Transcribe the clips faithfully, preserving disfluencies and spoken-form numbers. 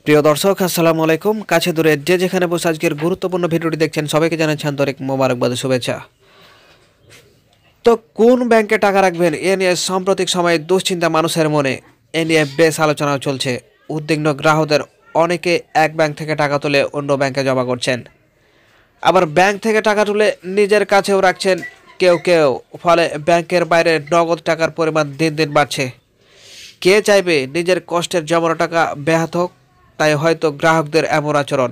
প্রিয় দর্শক আসসালামু আলাইকুম। কাছে দূরে যে যেখানে বসে আজকের গুরুত্বপূর্ণ ভিডিওটি দেখছেন সবাইকে জানাচ্ছি আন্তরিক মোবারকবাদ ও শুভেচ্ছা। তো কোন ব্যাংকে টাকা রাখবেন এ নিয়ে সাম্প্রতিক সময়ে দুশ্চিন্তা মানুষের মনে। এ নিয়ে বেশ আলোচনা চলছে। উদ্বিগ্ন গ্রাহকদের অনেকে এক ব্যাংক থেকে টাকা তুলে অন্য ব্যাংকে জমা করছেন, আবার ব্যাংক থেকে টাকা তুলে নিজের কাছেও রাখছেন কেউ কেউ। ফলে ব্যাংকের বাইরে নগদ টাকার পরিমাণ দিন দিন বাড়ছে। কে চাইবে নিজের কষ্টের জমানো টাকা ব্যাহত হোক? তাই হয়তো গ্রাহকদের এমন আচরণ।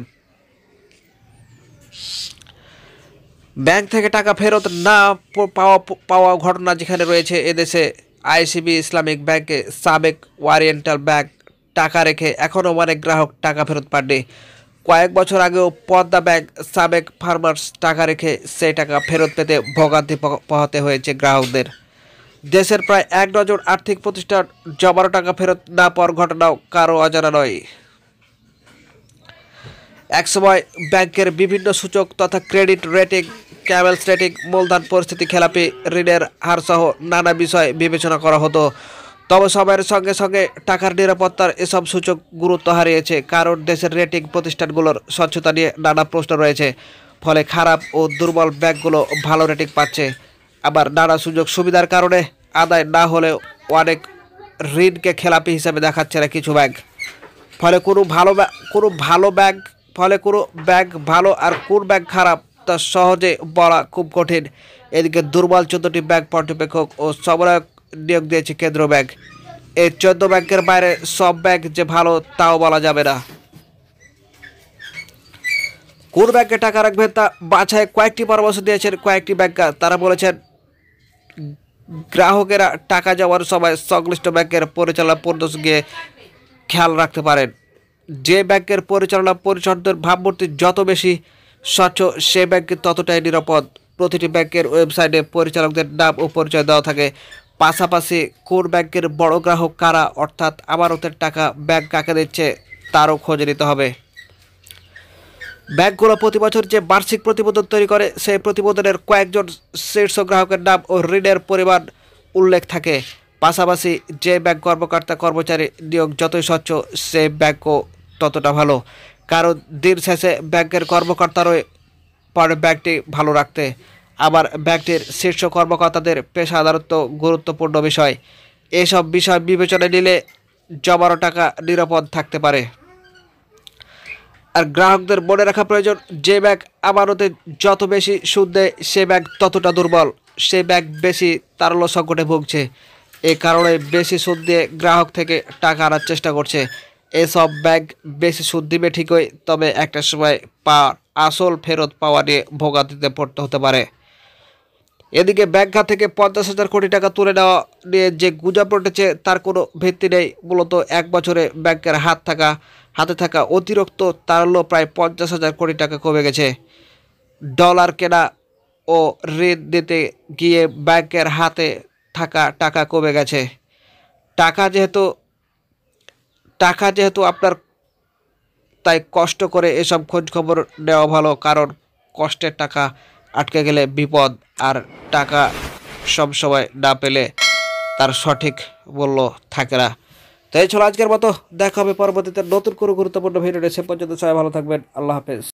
ব্যাংক থেকে টাকা ফেরত না পাওয়া পাওয়া ঘটনা যেখানে রয়েছে এদেশে আইসিবি ইসলামিক ব্যাংকে সাবেক ওরিয়েন্টাল ব্যাংক টাকা রেখে এখনও অনেক গ্রাহক টাকা ফেরত পাননি। কয়েক বছর আগেও পদ্মা ব্যাংক সাবেক ফার্মার্স টাকা রেখে সেই টাকা ফেরত পেতে ভোগান্তি পোহাতে হয়েছে গ্রাহকদের। দেশের প্রায় এক ডজন আর্থিক প্রতিষ্ঠান জমানো টাকা ফেরত না পাওয়ার ঘটনাও কারো অজানা নয়। একসময় ব্যাংকের বিভিন্ন সূচক তথা ক্রেডিট রেটিং, ক্যামেলস রেটিং, মূলধন পরিস্থিতি, খেলাপি ঋণের হারসহ নানা বিষয় বিবেচনা করা হতো। তবে সময়ের সঙ্গে সঙ্গে টাকার নিরাপত্তার এসব সূচক গুরুত্ব হারিয়েছে, কারণ দেশের রেটিং প্রতিষ্ঠানগুলোর স্বচ্ছতা নিয়ে নানা প্রশ্ন রয়েছে। ফলে খারাপ ও দুর্বল ব্যাংকগুলো ভালো রেটিং পাচ্ছে, আবার নানা সুযোগ সুবিধার কারণে আদায় না হলেও অনেক ঋণকে খেলাপি হিসাবে দেখাচ্ছে না কিছু ব্যাংক। ফলে কোনো ভালো কোনো ভালো ব্যাংক ফলে কোনো ব্যাংক ভালো আর কোন ব্যাংক খারাপ তা সহজে বলা খুব কঠিন। এদিকে দুর্বল চোদ্দটি ব্যাংক পর্যবেক্ষক ও সমন্বয়ক নিয়োগ দিয়েছে কেন্দ্রীয় ব্যাংক। এই চোদ্দ ব্যাংকের বাইরে সব ব্যাংক যে ভালো তাও বলা যাবে না। কোন ব্যাংকে টাকা রাখবেন তা বাছাই কয়েকটি পরামর্শ দিয়েছেন কয়েকটি ব্যাংকার। তারা বলেছেন, গ্রাহকেরা টাকা জমার সময় সংশ্লিষ্ট ব্যাংকের পরিচালনা পরিদর্শন গিয়ে খেয়াল রাখতে পারেন। যে ব্যাংকের পরিচালনা পরিষদের ভাবমূর্তি যত বেশি স্বচ্ছ, সে ব্যাংকে ততটাই নিরাপদ। প্রতিটি ব্যাংকের ওয়েবসাইটে পরিচালকদের নাম ও পরিচয় দেওয়া থাকে। পাশাপাশি কোন ব্যাংকের বড় গ্রাহক কারা, অর্থাৎ আমানতের টাকা ব্যাংক কাকে দিচ্ছে তারও খোঁজ নিতে হবে। ব্যাংকগুলো প্রতি বছর যে বার্ষিক প্রতিবেদন তৈরি করে, সেই প্রতিবেদনের কয়েকজন শীর্ষ গ্রাহকের নাম ও ঋণের পরিমাণ উল্লেখ থাকে। পাশাপাশি যে ব্যাংক কর্মকর্তা কর্মচারী নিয়োগ যতই স্বচ্ছ, সে ব্যাংকও ততটা ভালো, কারণ দিন শেষে ব্যাংকের কর্মকর্তারই পরে ব্যাংকটি ভালো রাখতে। আবার ব্যাংকটির শীর্ষ কর্মকর্তাদের পেশাদারত্ব গুরুত্বপূর্ণ বিষয়। এসব বিষয় বিবেচনায় নিলে জমানো টাকা নিরাপদ থাকতে পারে। আর গ্রাহকদের মনে রাখা প্রয়োজন, যে ব্যাংক আমানতে যত বেশি সুদ দেয় সে ব্যাংক ততটা দুর্বল, সে ব্যাংক বেশি তারল্য সংকটে ভুগছে। এ কারণে বেশি সুদ দিয়ে গ্রাহক থেকে টাকা আনার চেষ্টা করছে। এসব ব্যাংক বেশি সুদ দিবে ঠিকই, তবে একটা সময় পা আসল ফেরত পাওয়া নিয়ে ভোগান্তিতে পড়তে হতে পারে। এদিকে ব্যাংক খাত থেকে পঞ্চাশ হাজার কোটি টাকা তুলে নেওয়া নিয়ে যে গুজব উঠেছে তার কোনো ভিত্তি নেই। মূলত এক বছরে ব্যাংকের হাত থাকা হাতে থাকা অতিরিক্ত তারল্য প্রায় পঞ্চাশ হাজার কোটি টাকা কমে গেছে। ডলার কেনা ও ঋণ দিতে গিয়ে ব্যাংকের হাতে থাকা টাকা কমে গেছে। টাকা যেহেতু টাকা যেহেতু আপনার, তাই কষ্ট করে এসব খোঁজ খবর নেওয়া ভালো, কারণ কষ্টের টাকা আটকে গেলে বিপদ, আর টাকা সবসময় না পেলে তার সঠিক মূল্য থাকে না। তো এই ছিল আজকের মতো। দেখা হবে পরবর্তীতে নতুন কোনো গুরুত্বপূর্ণ ভিডিও। সে পর্যন্ত সবাই ভালো থাকবেন। আল্লাহ হাফেজ।